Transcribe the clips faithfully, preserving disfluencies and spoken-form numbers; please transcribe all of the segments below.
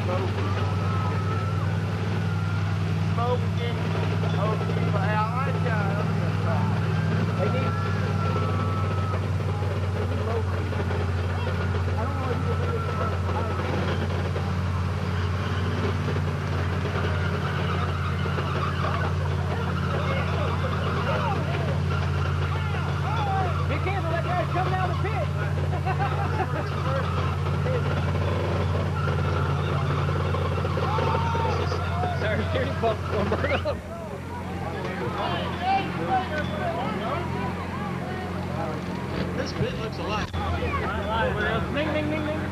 This pit looks a lot. Ding, ding, ding, ding.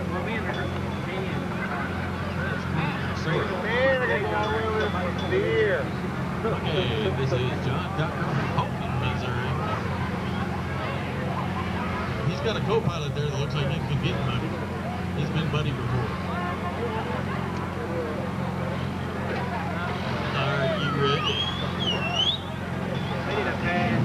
Okay, this is John Tucker from Holton, Missouri. He's got a co-pilot there that looks like he can get muddy. He's been muddy before. Are you ready? Ready to pass.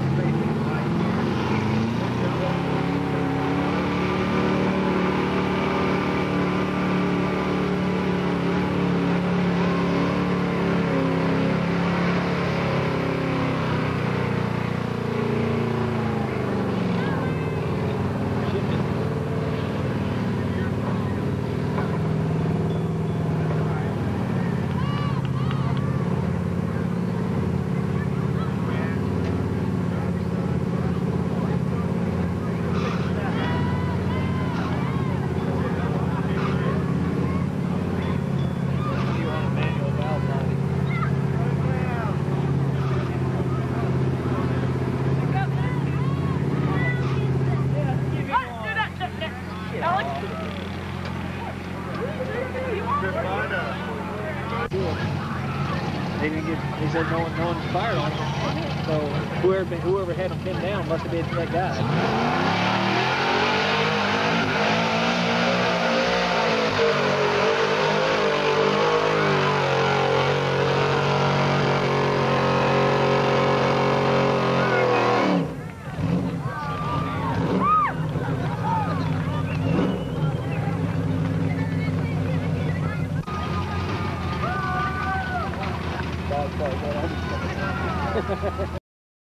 They didn't get, they said no one, no one fired on him. So whoever, whoever had him pinned down must have been that guy. Ha ha ha.